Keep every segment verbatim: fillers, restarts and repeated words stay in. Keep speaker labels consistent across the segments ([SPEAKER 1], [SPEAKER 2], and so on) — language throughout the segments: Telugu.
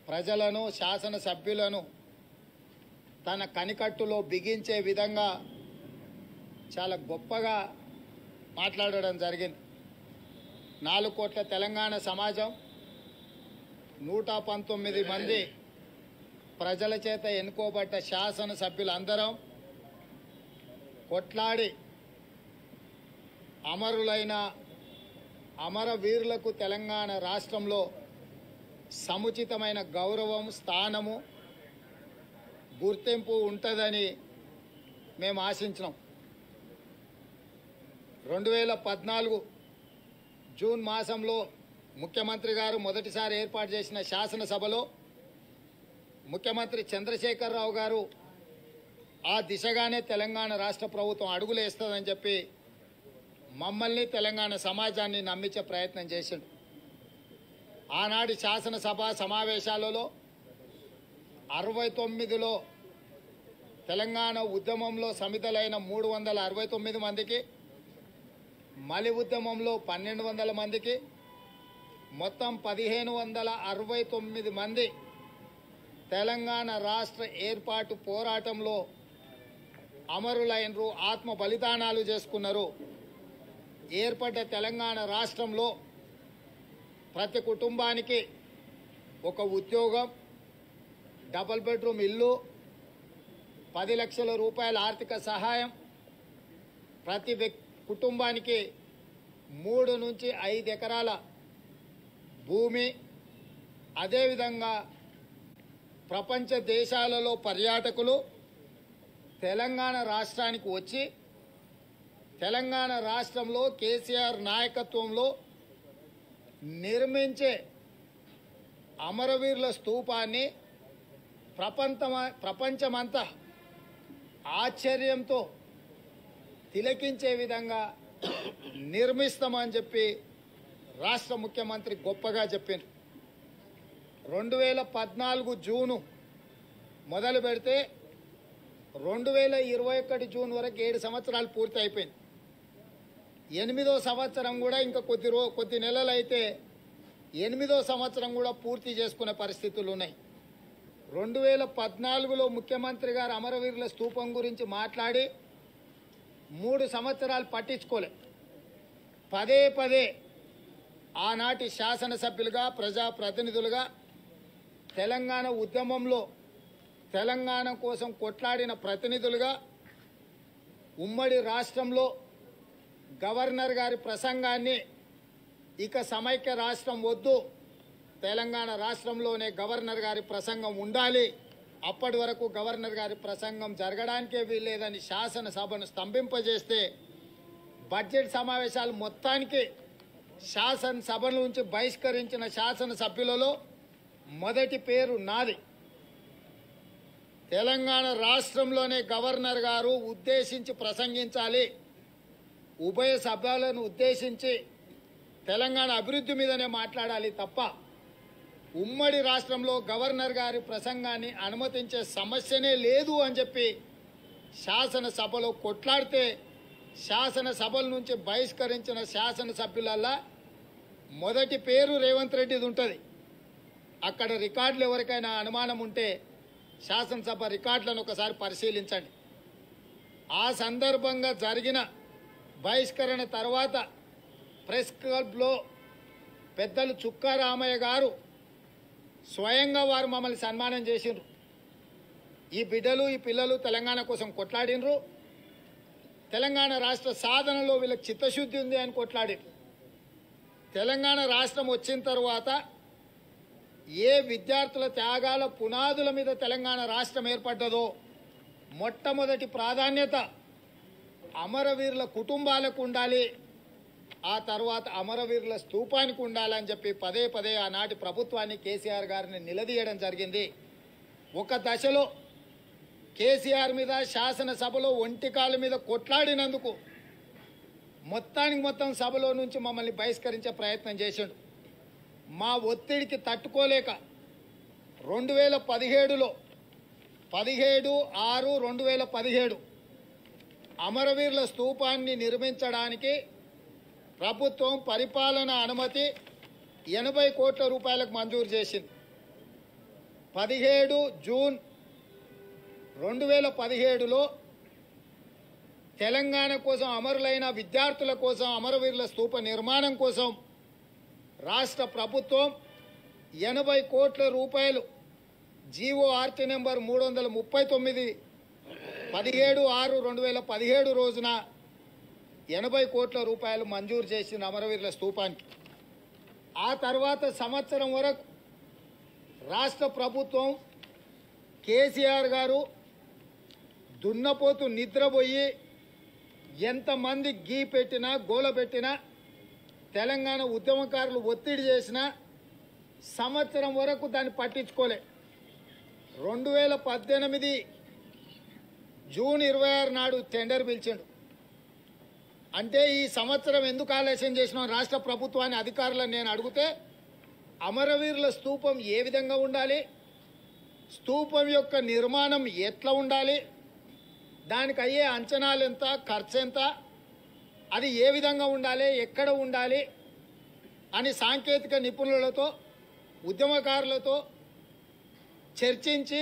[SPEAKER 1] ప్రజలను శాసనసభ్యులను తన కనికట్టులో బిగించే విధంగా చాలా గొప్పగా మాట్లాడడం జరిగింది. నాలుగు కోట్ల తెలంగాణ సమాజం నూట పంతొమ్మిది మంది ప్రజల చేత ఎన్నుకోబడ్డ శాసనసభ్యులందరం కొట్లాడి అమరులైన అమరవీరులకు తెలంగాణ రాష్ట్రంలో సముచితమైన గౌరవం, స్థానము, గుర్తింపు ఉంటుందని మేము ఆశించినాం. రెండు వేల పద్నాలుగు జూన్ మాసంలో ముఖ్యమంత్రి గారు మొదటిసారి ఏర్పాటు చేసిన శాసనసభలో ముఖ్యమంత్రి చంద్రశేఖరరావు గారు ఆ దిశగానే తెలంగాణ రాష్ట్ర ప్రభుత్వం అడుగులేస్తుందని చెప్పి మమ్మల్ని, తెలంగాణ సమాజాన్ని నమ్మించే ప్రయత్నం చేసిండు. ఆనాటి శాసనసభ సమావేశాలలో అరవై తొమ్మిదిలో తెలంగాణ ఉద్యమంలో సమితలైన మూడు వందల అరవై తొమ్మిది మందికి, మలి ఉద్యమంలో పన్నెండు వందల మందికి, మొత్తం పదిహేను వందల అరవై తొమ్మిది మంది తెలంగాణ రాష్ట్ర ఏర్పాటు పోరాటంలో అమరులైనరు, ఆత్మ బలిదానాలు చేసుకున్నారు. ఏర్పడ్డ తెలంగాణ రాష్ట్రంలో ప్రతి కుటుంబానికి ఒక ఉద్యోగం, డబుల్ బెడ్రూమ్ ఇల్లు, పది లక్షల రూపాయల ఆర్థిక సహాయం, ప్రతి కుటుంబానికి మూడు నుంచి ఐదు ఎకరాల భూమి, అదేవిధంగా ప్రపంచ దేశాలలో పర్యాటకులు తెలంగాణ రాష్ట్రానికి వచ్చి తెలంగాణ రాష్ట్రంలో కేసీఆర్ నాయకత్వంలో నిర్మించే అమరవీరుల స్తూపాన్ని ప్రపంచ ప్రపంచమంతా ఆశ్చర్యంతో తిలకించే విధంగా నిర్మిస్తామని చెప్పి రాష్ట్ర ముఖ్యమంత్రి గొప్పగా చెప్పారు. రెండు వేల పద్నాలుగు జూను మొదలు పెడితే రెండు వేల ఇరవై ఒకటి జూన్ వరకు ఏడు సంవత్సరాలు పూర్తి అయిపోయింది. ఎనిమిదో సంవత్సరం కూడా ఇంకా కొద్ది రో కొద్ది నెలలు అయితే ఎనిమిదో సంవత్సరం కూడా పూర్తి చేసుకునే పరిస్థితులు ఉన్నాయి. రెండు వేల పద్నాలుగులో ముఖ్యమంత్రి గారు అమరవీరుల స్తూపం గురించి మాట్లాడి మూడు సంవత్సరాలు పట్టించుకోలే. పదే పదే ఆనాటి శాసనసభ్యులుగా, ప్రజాప్రతినిధులుగా తెలంగాణ ఉద్యమంలో తెలంగాణ కోసం కొట్లాడిన ప్రతినిధులుగా ఉమ్మడి రాష్ట్రంలో గవర్నర్ గారి ప్రసంగాన్ని ఇక సమైక్య రాష్ట్రం వద్దు, తెలంగాణ రాష్ట్రంలోనే గవర్నర్ గారి ప్రసంగం ఉండాలి, అప్పటి వరకు గవర్నర్ గారి ప్రసంగం జరగడానికే వీల్లేదని శాసనసభను స్తంభింపజేస్తే బడ్జెట్ సమావేశాలు మొత్తానికి శాసనసభ నుంచి బహిష్కరించిన శాసనసభ్యులలో మొదటి పేరు నాది. తెలంగాణ రాష్ట్రంలోనే గవర్నర్ గారు ఉద్దేశించి ప్రసంగించాలి, ఉభయ సభలను ఉద్దేశించి తెలంగాణ అభివృద్ధి మీదనే మాట్లాడాలి తప్ప ఉమ్మడి రాష్ట్రంలో గవర్నర్ గారి ప్రసంగాన్ని అనుమతించే సమస్యనే లేదు అని చెప్పి శాసనసభలో కొట్లాడితే శాసనసభల నుంచి బహిష్కరించిన శాసనసభ్యులల్లా మొదటి పేరు రేవంత్ రెడ్డిది ఉంటుంది. అక్కడ రికార్డులు ఎవరికైనా అనుమానం ఉంటే శాసనసభ రికార్డులను ఒకసారి పరిశీలించండి. ఆ సందర్భంగా జరిగిన బహిష్కరణ తర్వాత ప్రెస్ క్లబ్లో పెద్దలు చుక్కా రామయ్య గారు స్వయంగా వారు మమ్మల్ని సన్మానం చేసిండ్రు. ఈ బిడ్డలు, ఈ పిల్లలు తెలంగాణ కోసం కొట్లాడినరు, తెలంగాణ రాష్ట్ర సాధనలో వీళ్ళకి చిత్తశుద్ధి ఉంది అని కొట్లాడారు. తెలంగాణ రాష్ట్రం వచ్చిన తర్వాత ఏ విద్యార్థుల త్యాగాల పునాదుల మీద తెలంగాణ రాష్ట్రం ఏర్పడ్డదో మొట్టమొదటి ప్రాధాన్యత అమరవీరుల కుటుంబాలకు ఉండాలి, ఆ తర్వాత అమరవీరుల స్తూపానికి ఉండాలని చెప్పి పదే పదే ఆనాటి ప్రభుత్వాన్ని, కేసీఆర్ గారిని నిలదీయడం జరిగింది. ఒక దశలో కేసీఆర్ మీద శాసనసభలో ఒంటికాల మీద కొట్లాడినందుకు మొత్తానికి మొత్తం సభలో నుంచి మమ్మల్ని బహిష్కరించే ప్రయత్నం చేశాడు. మా ఒత్తిడికి తట్టుకోలేక రెండు వేల పదిహేడులో పదిహేడు ఆరు రెండు వేల పదిహేడు అమరవీరుల స్తూపాన్ని నిర్మించడానికి ప్రభుత్వం పరిపాలన అనుమతి ఎనభై కోట్ల రూపాయలకు మంజూరు చేసింది. పదిహేడు జూన్ రెండు వేల పదిహేడులో తెలంగాణ కోసం అమరులైన విద్యార్థుల కోసం అమరవీరుల స్తూప నిర్మాణం కోసం రాష్ట్ర ప్రభుత్వం ఎనభై కోట్ల రూపాయలు జీవో ఆర్టీ నెంబర్ మూడు వందల ముప్పై తొమ్మిది పదిహేడు ఆరు రెండు వేల పదిహేడు రోజున ఎనభై కోట్ల రూపాయలు మంజూరు చేసిన అమరవీరుల స్తూపానికి. ఆ తర్వాత సంవత్సరం వరకు రాష్ట్ర ప్రభుత్వం కేసీఆర్ గారు దున్నపోతు నిద్రపోయి ఎంతమంది గీ పెట్టినా గోల పెట్టినా తెలంగాణ ఉద్యమకారులు ఒత్తిడి చేసినా సంవత్సరం వరకు దాన్ని పట్టించుకోలే. రెండు వేల పద్దెనిమిది జూన్ ఇరవై ఆరు నాడు టెండర్ పిలిచాడు. అంటే ఈ సంవత్సరం ఎందుకు ఆలస్యం చేసినాం రాష్ట్ర ప్రభుత్వాన్ని అధికారులను నేను అడిగితే, అమరవీరుల స్తూపం ఏ విధంగా ఉండాలి, స్తూపం యొక్క నిర్మాణం ఎట్లా ఉండాలి, దానికి అయ్యే అంచనాలు ఎంత, ఖర్చు ఎంత, అది ఏ విధంగా ఉండాలి, ఎక్కడ ఉండాలి అని సాంకేతిక నిపుణులతో ఉద్యమకారులతో చర్చించి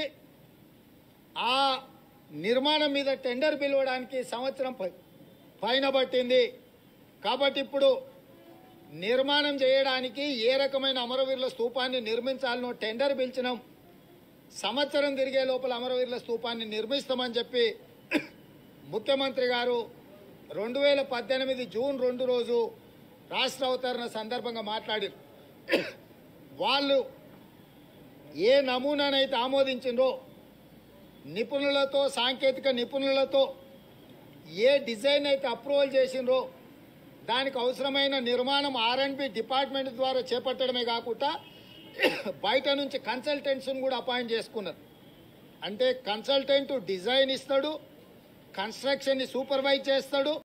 [SPEAKER 1] ఆ నిర్మాణం మీద టెండర్ పిలవడానికి సంవత్సరం పైన పట్టింది. కాబట్టి ఇప్పుడు నిర్మాణం చేయడానికి ఏ రకమైన అమరవీరుల స్తూపాన్ని నిర్మించాలనో టెండర్ పిలిచినాం. సంవత్సరం తిరిగే లోపల అమరవీరుల స్తూపాన్ని నిర్మిస్తామని చెప్పి ముఖ్యమంత్రి గారు రెండు వేల పద్దెనిమిది జూన్ రెండు రోజు రాష్ట్ర అవతరణ సందర్భంగా మాట్లాడారు. వాళ్ళు ఏ నమూనానైతే ఆమోదించిండ్రో, నిపుణులతో సాంకేతిక నిపుణులతో ఏ డిజైన్ అయితే అప్రూవల్ చేసిండ్రో దానికి అవసరమైన నిర్మాణం ఆర్ అండ్ బి డిపార్ట్మెంట్ ద్వారా చేపట్టడమే కాకుండా బయట నుంచి కన్సల్టెంట్స్ని కూడా అపాయింట్ చేసుకున్నారు. అంటే కన్సల్టెంట్ డిజైన్ ఇస్తాడు, కన్స్ట్రక్షన్ని సూపర్వైజ్ చేస్తాడు,